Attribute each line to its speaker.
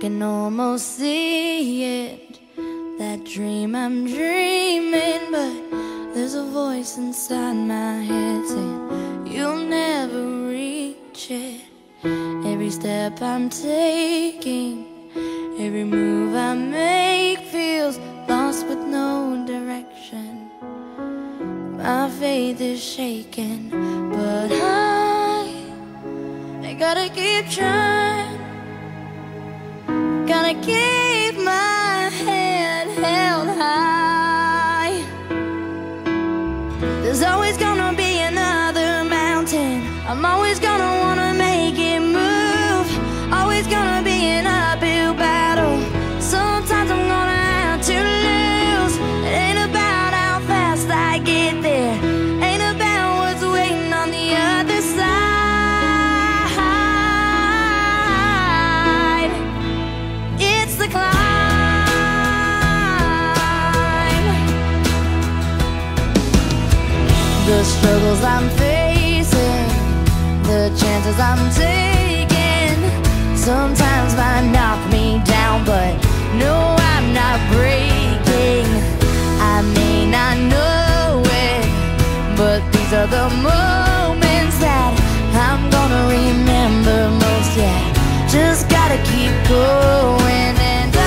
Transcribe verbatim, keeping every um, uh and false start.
Speaker 1: can almost see it, that dream I'm dreaming, but there's a voice inside my head saying you'll never reach it. Every step I'm taking, every move I make feels lost with no direction. My faith is shaking, but I, I gotta keep trying. Gotta keep my head held high. There's always gonna be another mountain. I'm always gonna wanna make it move. Always gonna be an uphill battle. Sometimes I'm gonna have to lose. It ain't about how fast I get there, ain't about what's waiting on the other side. It's the climb. The struggles I'm facing, the chances I'm taking, sometimes might knock me down, but no, I'm not breaking. I may not know it, but these are the moments that I'm gonna remember most. Yeah, just gotta keep going, and I